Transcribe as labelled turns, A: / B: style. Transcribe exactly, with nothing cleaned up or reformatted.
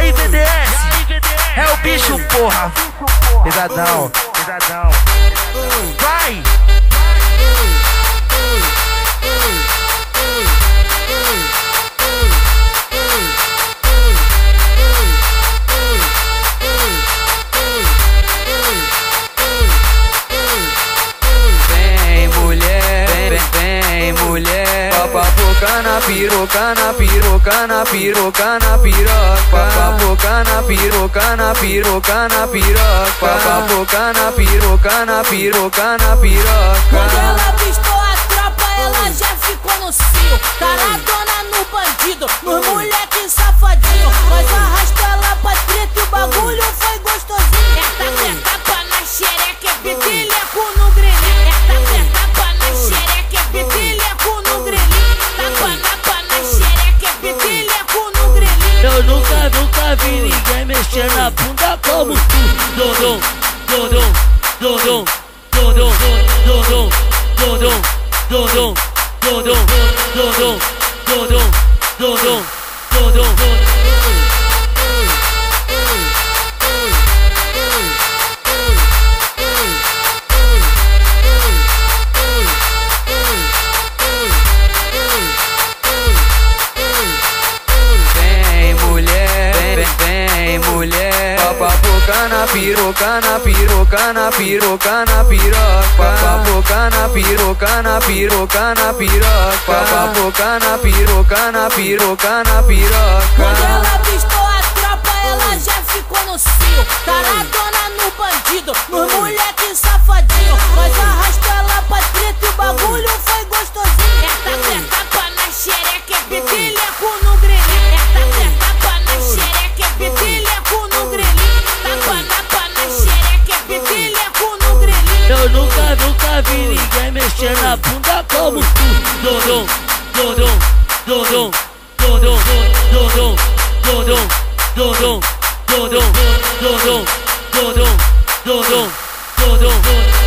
A: aí, V D S? É o bicho, porra. Pesadão, pesadão. Vai!
B: Papoca na piroca, na piroca, na piroca, na piroca. Papoca na piroca, na piroca, na piroca. Papoca na piroca, na piroca, na piroca.
C: Quando ela avistou a tropa, ela já ficou no cio. Taradona no bandido, nos moleque safadinho. Nós arrastou ela pra treta e o bagulho foi gostosinho. Essa tapa na xereca é pitilheco no grelhinho. Essa tapa na xereca é pitilheco no grelhinho.
D: Eu nunca, nunca vi ninguém mexer na bunda como tu. Dodom, dodom, dodom, dodom, dodom, dodom, dodom, dodom, dodom, dodom, dodom, dodom.
B: Papoca na piroca, na piroca, na piroca, na piroca. Papoca na piroca, na piroca, na piroca. Papoca na piroca, na piroca, na piroca.
C: Quando ela avistou a tropa, ela já ficou no cio. Taradona no bandido, nos moleque safadinho. Nós arrastou ela pra treta e o bagulho foi gostosinho. Essa tapa na xereca é pitilheco no grelhinho. Essa tapa na xereca é pitilheco no grelhinho.
D: Eu nunca, nunca vi ninguém mexer na bunda como tu. Dodom, dodom, dodom, dodom, dodom, dodom, dodom, dodom, dodom, dodom, dodom, dodom.